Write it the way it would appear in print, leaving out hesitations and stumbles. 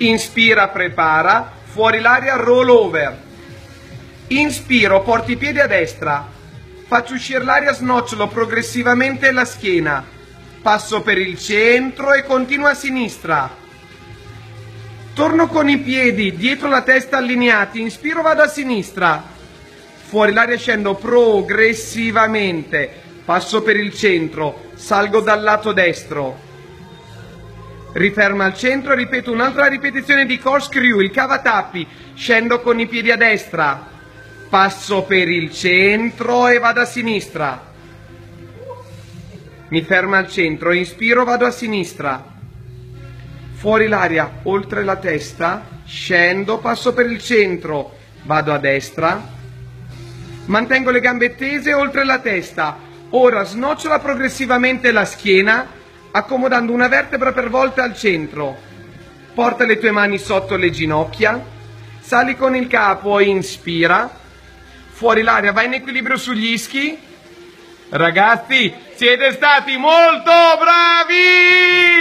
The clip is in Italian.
Inspira, prepara, fuori l'aria, roll over. Inspiro, porti i piedi a destra, faccio uscire l'aria, snocciolo progressivamente la schiena, passo per il centro e continuo a sinistra. Torno con i piedi dietro la testa allineati, inspiro, vado a sinistra, fuori l'aria, scendo progressivamente, passo per il centro, salgo dal lato destro. Riferma al centro, ripeto un'altra ripetizione di corkscrew, il cavatappi, scendo con i piedi a destra, passo per il centro e vado a sinistra. Mi ferma al centro, inspiro, vado a sinistra. Fuori l'aria, oltre la testa, scendo, passo per il centro, vado a destra. Mantengo le gambe tese oltre la testa. Ora snocciola progressivamente la schiena, accomodando una vertebra per volta al centro. Porta le tue mani sotto le ginocchia, sali con il capo, inspira, fuori l'aria, vai in equilibrio sugli ischi. Ragazzi, siete stati molto bravi!